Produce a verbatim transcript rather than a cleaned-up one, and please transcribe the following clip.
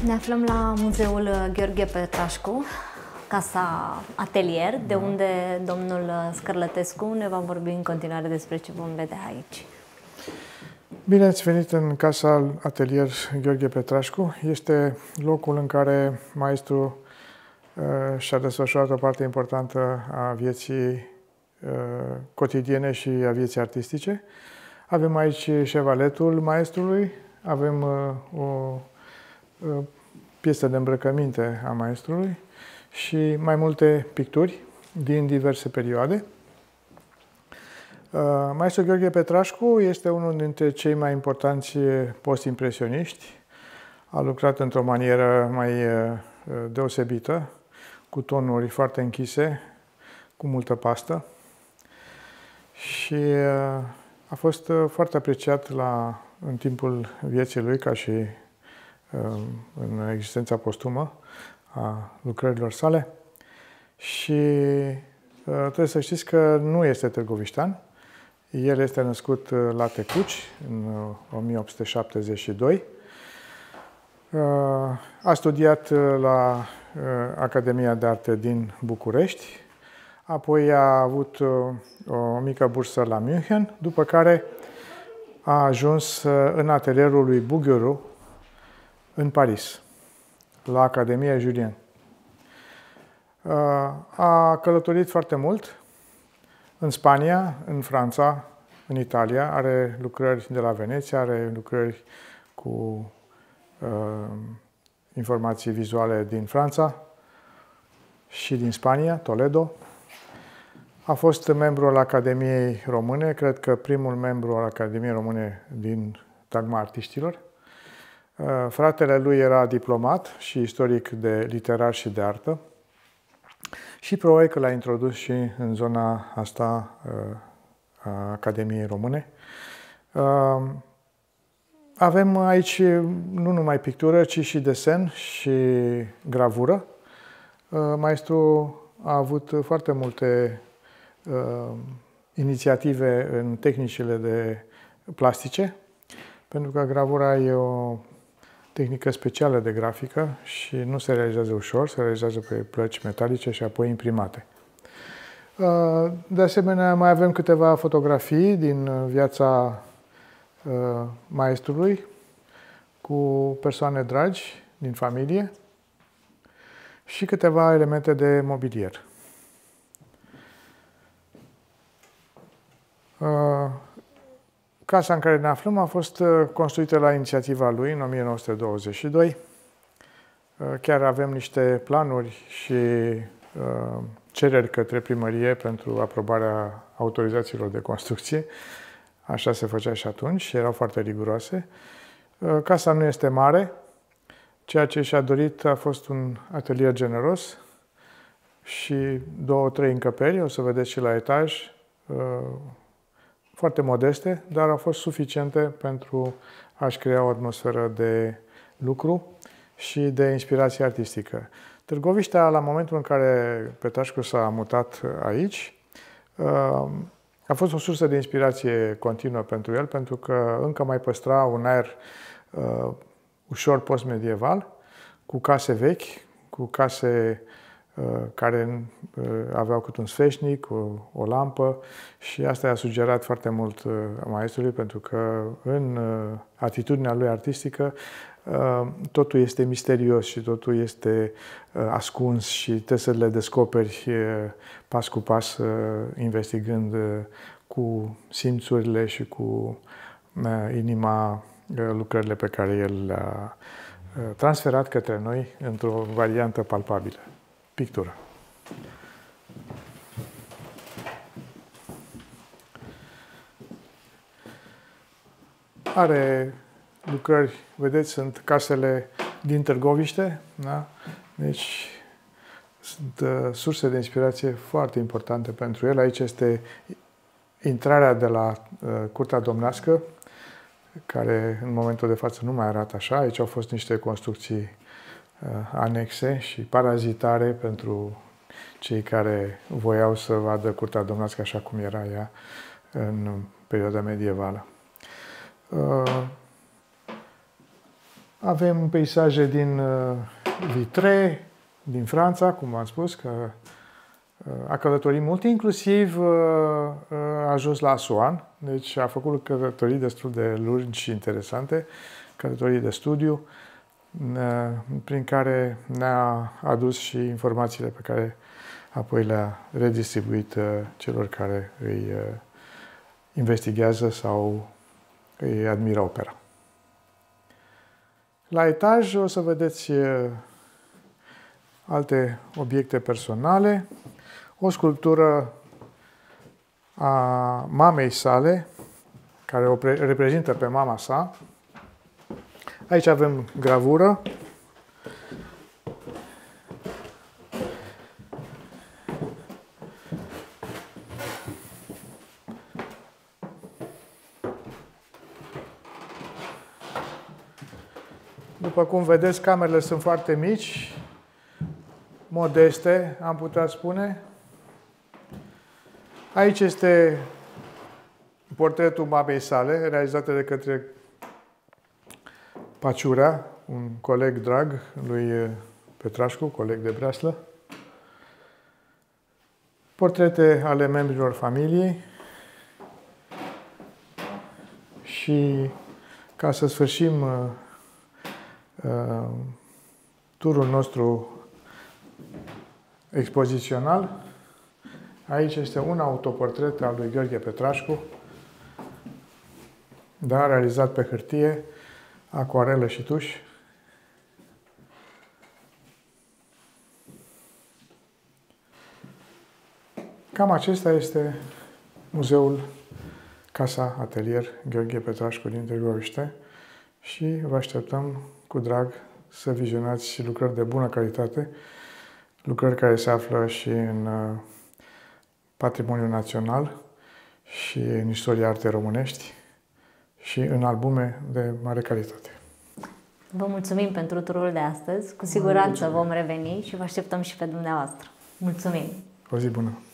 Ne aflăm la Muzeul Gheorghe Petrașcu, Casa Atelier, de unde domnul Scărlătescu ne va vorbi în continuare despre ce vom vedea aici. Bine ați venit în Casa Atelier Gheorghe Petrașcu. Este locul în care maestru uh, și-a desfășurat o parte importantă a vieții uh, cotidiene și a vieții artistice. Avem aici șevaletul maestrului, avem uh, o uh, piesă de îmbrăcăminte a maestrului și mai multe picturi din diverse perioade. Maestru Gheorghe Petrașcu este unul dintre cei mai importanți post-impresioniști. A lucrat într-o manieră mai deosebită, cu tonuri foarte închise, cu multă pastă și a fost foarte apreciat la, în timpul vieții lui, ca și în existența postumă a lucrărilor sale. Și trebuie să știți că nu este târgoviștean. El este născut la Tecuci în o mie opt sute șaptezeci și doi. A studiat la Academia de Arte din București, apoi a avut o mică bursă la München, după care a ajuns în atelierul lui Bouguereau în Paris, la Academia Julian. A călătorit foarte mult în Spania, în Franța, în Italia. Are lucrări de la Veneția, are lucrări cu uh, informații vizuale din Franța și din Spania, Toledo. A fost membru al Academiei Române, cred că primul membru al Academiei Române din tagma artiștilor. Uh, fratele lui era diplomat și istoric de literar și de artă. Și probabil că l-a introdus și în zona asta a Academiei Române. Avem aici nu numai pictură, ci și desen și gravură. Maestru a avut foarte multe inițiative în tehnicile de plastice, pentru că gravura e o tehnică specială de grafică și nu se realizează ușor, se realizează pe plăci metalice și apoi imprimate. De asemenea, mai avem câteva fotografii din viața maestrului cu persoane dragi din familie și câteva elemente de mobilier. Casa în care ne aflăm a fost construită la inițiativa lui în o mie nouă sute douăzeci și doi. Chiar avem niște planuri și cereri către primărie pentru aprobarea autorizațiilor de construcție. Așa se făcea și atunci și erau foarte riguroase. Casa nu este mare. Ceea ce și-a dorit a fost un atelier generos și două, trei încăperi, o să vedeți și la etaj, foarte modeste, dar au fost suficiente pentru a-și crea o atmosferă de lucru și de inspirație artistică. Târgoviștea, la momentul în care Petrașcu s-a mutat aici, a fost o sursă de inspirație continuă pentru el, pentru că încă mai păstra un aer ușor post-medieval, cu case vechi, cu case care aveau cât un sfeșnic, o, o lampă și asta i-a sugerat foarte mult maestrului, pentru că în atitudinea lui artistică totul este misterios și totul este ascuns și trebuie să le descoperi pas cu pas, investigând cu simțurile și cu inima lucrările pe care el le-a transferat către noi într-o variantă palpabilă. Pictură. Are lucrări, vedeți, sunt casele din Târgoviște, da? Deci sunt uh, surse de inspirație foarte importante pentru el. Aici este intrarea de la uh, Curtea Domnească, care în momentul de față nu mai arată așa. Aici au fost niște construcții anexe și parazitare pentru cei care voiau să vadă Curtea Domnească așa cum era ea în perioada medievală. Avem peisaje din Vitré, din Franța, cum am spus, că a călătorit mult, inclusiv a ajuns la Asuan, deci a făcut călătorii destul de lungi și interesante, călătorii de studiu, prin care ne-a adus și informațiile pe care apoi le-a redistribuit celor care îi investigează sau îi admiră opera. La etaj o să vedeți alte obiecte personale, o sculptură a mamei sale, care o reprezintă pe mama sa. Aici avem gravură. După cum vedeți, camerele sunt foarte mici, modeste, am putea spune. Aici este portretul mamei sale, realizat de către Paciurea, un coleg drag lui Petrașcu, coleg de breaslă. Portrete ale membrilor familiei. Și ca să sfârșim uh, uh, turul nostru expozițional, aici este un autoportret al lui Gheorghe Petrașcu, da, realizat pe hârtie, acuarelă și tuș. Cam acesta este muzeul Casa Atelier Gheorghe Petrașcu din Târgoviște și vă așteptăm cu drag să vizionați lucrări de bună calitate, lucrări care se află și în patrimoniul național și în istoria artei românești și în albume de mare calitate. Vă mulțumim pentru turul de astăzi. Cu siguranță vom reveni și vă așteptăm și pe dumneavoastră. Mulțumim! O zi bună!